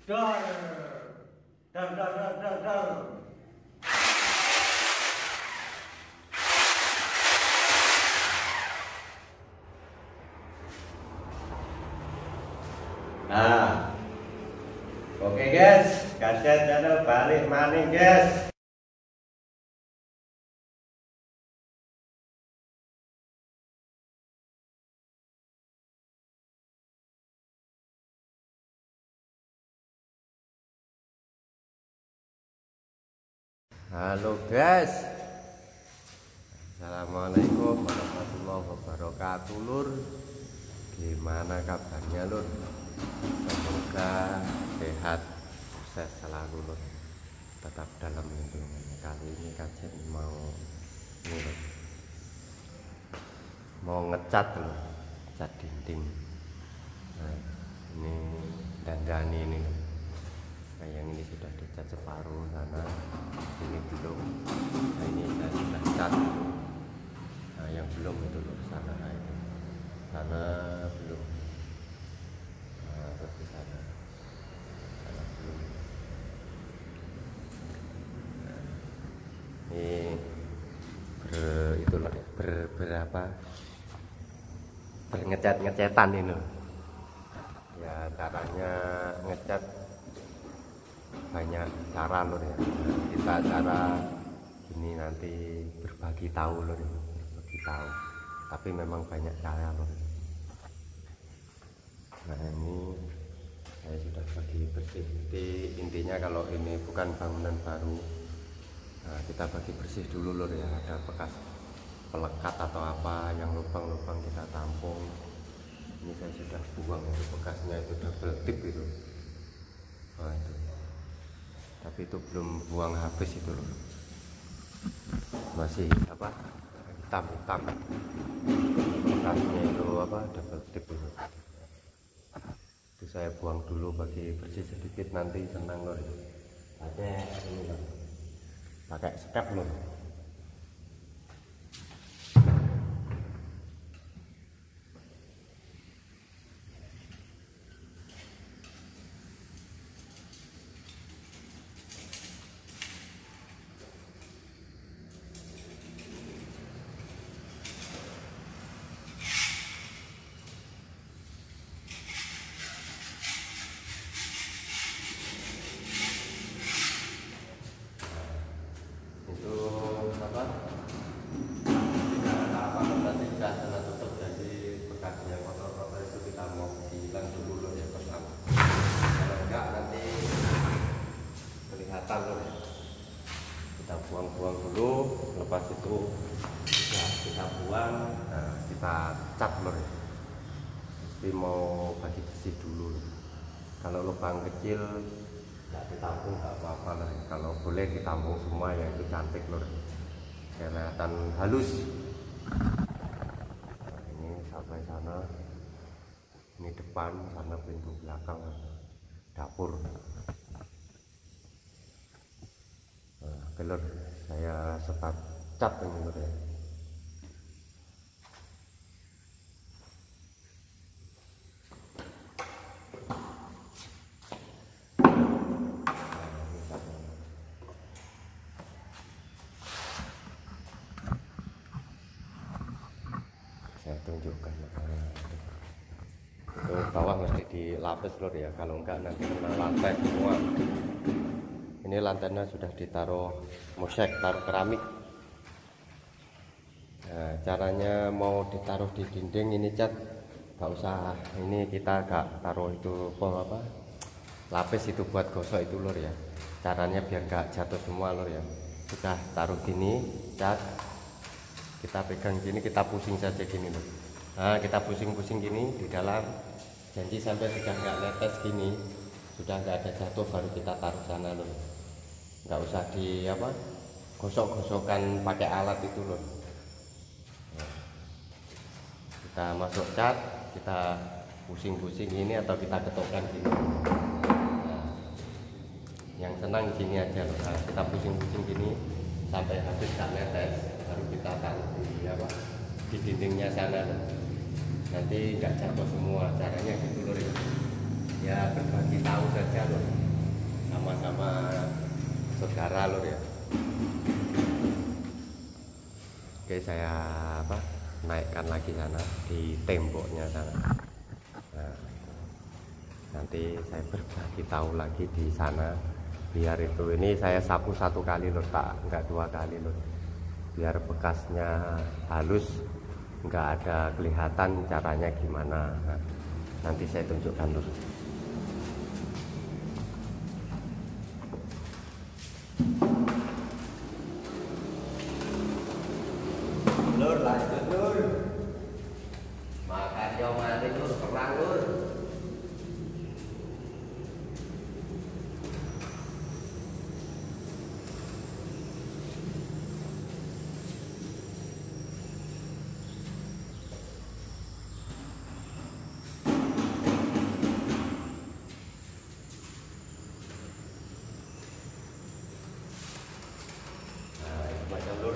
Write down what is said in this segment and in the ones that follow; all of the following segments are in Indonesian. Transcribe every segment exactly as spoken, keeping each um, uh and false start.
Dar, dar, dar, dar, dar, dar. Nah, oke guys, kaset channel balik maning guys. Halo guys, assalamualaikum warahmatullahi wabarakatuh lur. Gimana kabarnya lur? Semoga sehat, sukses selalu lur. Tetap dalam lindungan. Kali ini kajian mau ini lur, mau ngecat lur, cat dinding. Nah, ini dandani ini lur. Nah, yang ini sudah dicat separuh sana, ini belum. Nah, ini saya sudah cat. Nah, yang belum itu loh, sana itu, sana belum. Nah, terus di sana, sana belum. Nah, ini ber itu loh, ber berapa berngecat ngecetan ini. Ya caranya ngecat banyak cara lur ya. Kita cara ini nanti berbagi tahu lur ya. Berbagi tahu, tapi memang banyak cara lur. Nah, ini saya sudah bagi bersih. Jadi intinya kalau ini bukan bangunan baru, nah, kita bagi bersih dulu lur ya. Ada bekas pelekat atau apa yang lubang-lubang kita tampung. Ini saya sudah buang itu bekasnya, itu double tip itu. Nah, itu tapi itu belum buang habis itu loh, masih apa hitam-hitam bekasnya itu apa double tip itu. Itu saya buang dulu bagi bersih sedikit, nanti tenang loh. Pakai ini loh, pakai skep loh. Kita buang-buang dulu, lepas itu ya, kita buang, nah, kita cat lur. Jadi mau bagi bersih dulu. Kalau lubang kecil nggak ditampung nggak apa-apa lah. Kalau boleh ditampung semua ya itu cantik lur, kelihatan halus. Nah, ini sampai sana, ini depan, sana pintu belakang, dapur. Kelur saya setat cat ini lur ya. Saya tunjukkan itu bawah mesti dilapis lur ya, kalau enggak nanti kena lantai semua. Ini lantainya sudah ditaruh mosek, taruh keramik. Nah, caranya mau ditaruh di dinding ini cat, gak usah ini kita gak taruh itu apa, apa lapis itu buat gosok itu lur ya. Caranya biar gak jatuh semua lur ya. Sudah taruh gini cat, kita pegang gini, kita pusing saja gini lur. Nah, kita pusing-pusing gini di dalam, janji sampai sudah nggak netes gini, sudah nggak ada jatuh, baru kita taruh sana lur. Nggak usah di apa gosok-gosokkan pakai alat itu loh. Kita masuk cat, kita pusing-pusing ini atau kita ketokkan gini. Nah, yang senang gini aja loh. Nah, kita pusing-pusing gini sampai habis tak netes, baru kita taruh di apa di dindingnya sana loh. Nanti nggak jatuh semua. Caranya gitu loh ya, berbagi tahu saja loh. berdarah lur ya. Oke, saya apa naikkan lagi sana di temboknya sana. Nah, nanti saya berbagi tahu lagi di sana, biar itu ini saya sapu satu kali lur, tak enggak dua kali lur, biar bekasnya halus, enggak ada kelihatan caranya gimana. Nah, nanti saya tunjukkan lur. Lur, lanjut lur. Makan yo mari lur, perang lur. Nah, itu macam lur.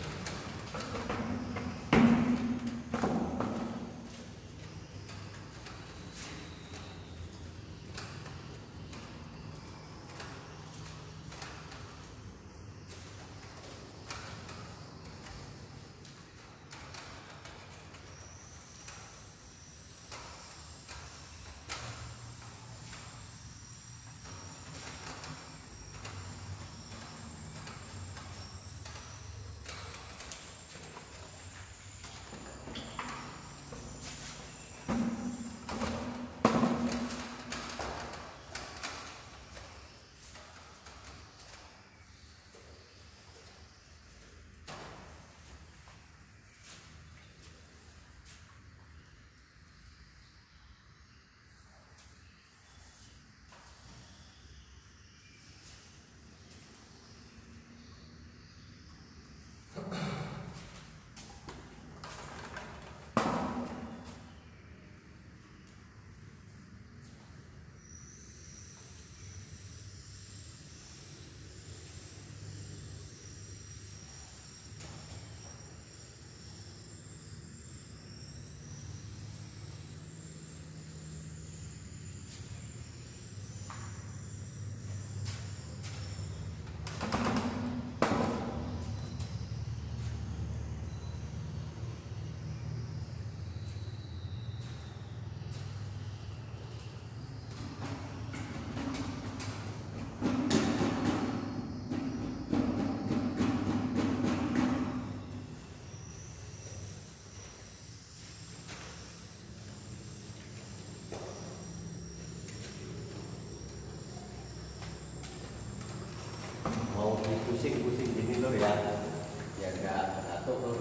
Mau pusing-pusing gini lur ya, ya enggak jatuh lur,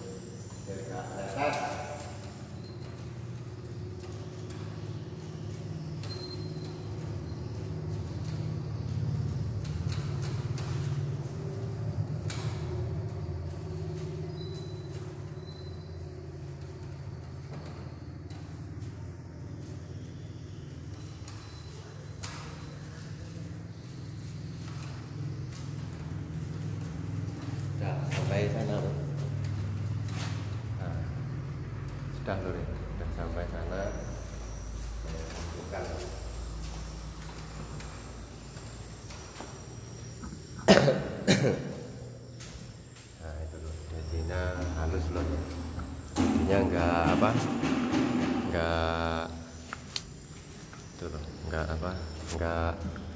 biar enggak leset. Sudah sampai sana lur. Nah, sudah lur ya, sudah sampai sana. Bukan. Nah itu lur, jadinya halus lur, jadinya enggak apa, enggak itu lur, enggak apa, enggak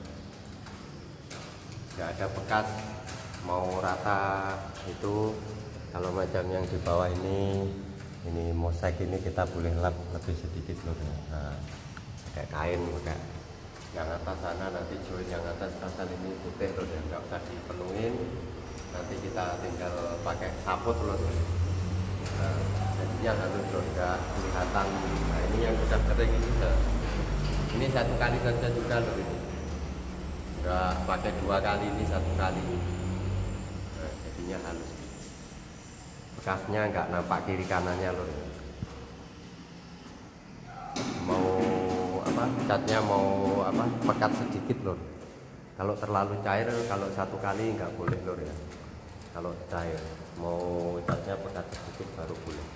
enggak ada bekas. Mau rata itu, kalau macam yang di bawah ini ini mosaik ini kita boleh lap lebih sedikit lur. Nah, pakai kain, pakai yang atas sana nanti join yang atas pasal ini putih lur ya, nggak usah dipenuhin, nanti kita tinggal pakai saput lur. Nah, jadinya halus lur, nggak kelihatan. Nah ini yang sudah kering ini sudah, ini satu kali saja juga lur, ini nggak pakai dua kali, ini satu kali. Halus, bekasnya nggak nampak kiri kanannya lur. Mau apa, catnya mau apa, pekat sedikit lur. Kalau terlalu cair, kalau satu kali nggak boleh lur ya. Kalau cair, mau catnya pekat sedikit baru boleh.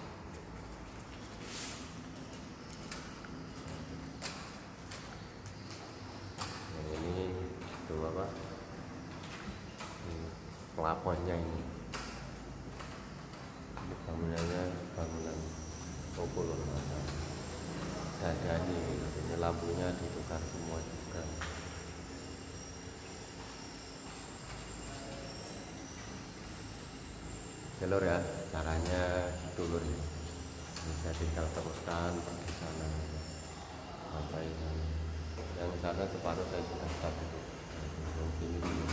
Nah, ini tuh apa, pelafonnya ini. Ini bangunannya bangunan toko lor. Ada ini, ini lampunya ditukar semua juga. Lor ya, caranya gitu lor ya. Bisa tinggal teruskan di sana sampai sana. Yang sana separuh saya sudah start itu. Sini dulu.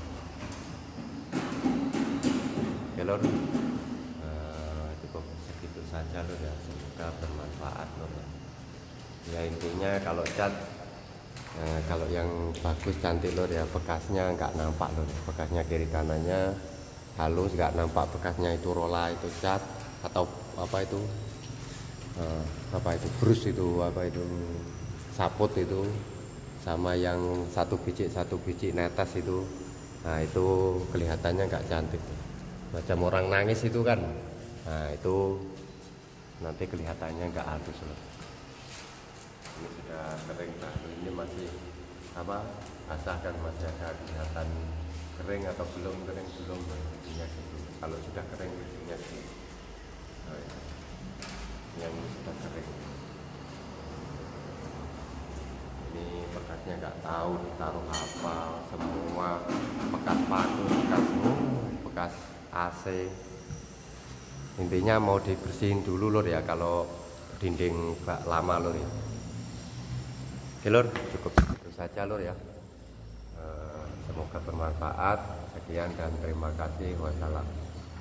Oke lor, uh, cukup segitu saja lor ya. Semoga bermanfaat lor ya. Ya intinya kalau cat, uh, kalau yang bagus cantik lor ya, bekasnya nggak nampak lor. Bekasnya kiri kanannya halus, nggak nampak bekasnya itu rola itu cat atau apa itu uh, apa itu brus itu apa itu saput itu, sama yang satu biji satu biji netes itu. Nah itu kelihatannya nggak cantik, macam orang nangis itu kan. Nah itu nanti kelihatannya nggak halus loh. Ini sudah kering, nah ini masih apa basah dan masih ada kelihatan kering atau belum kering belum intinya gitu. Kalau sudah kering intinya sih oh, ya. Yang sudah kering ini bekasnya nggak tahu ditaruh apa, semua bekas paku, bekas bekas A C. Intinya mau dibersihin dulu lor ya kalau dinding bak lama lor ya. Oke lor, cukup itu saja lor ya. Semoga bermanfaat. Sekian dan terima kasih. Wassalam.